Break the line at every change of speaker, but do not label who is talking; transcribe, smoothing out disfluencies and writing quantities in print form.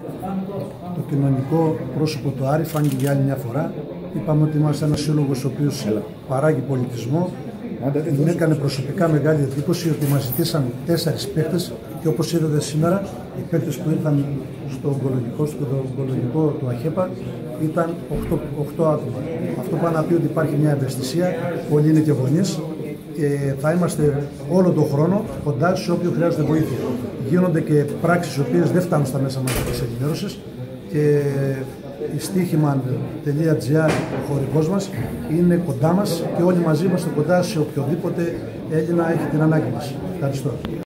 Το κοινωνικό πρόσωπο του Άρη φάνηκε για άλλη μια φορά. Είπαμε ότι είμαστε ένας σύλλογος ο οποίος παράγει πολιτισμό. Μου έκανε προσωπικά μεγάλη εντύπωση ότι μας ζητήσαν 4 παίκτες και όπως είδατε σήμερα, οι παίκτες που ήρθαν στο ογκολογικό του ΑΧΕΠΑ ήταν 8 άτομα. Αυτό πάει να πει ότι υπάρχει μια ευαισθησία, πολλοί είναι και γονείς και θα είμαστε όλο τον χρόνο κοντά σε όποιον χρειάζεται βοήθεια. Γίνονται και πράξεις οι οποίες δεν φτάνουν στα μέσα μαζικής ενημέρωσης και η στοίχημα.gr, ο χορηγός μας, είναι κοντά μας και όλοι μαζί είμαστε κοντά σε οποιοδήποτε Έλληνα έχει την ανάγκη μας. Ευχαριστώ.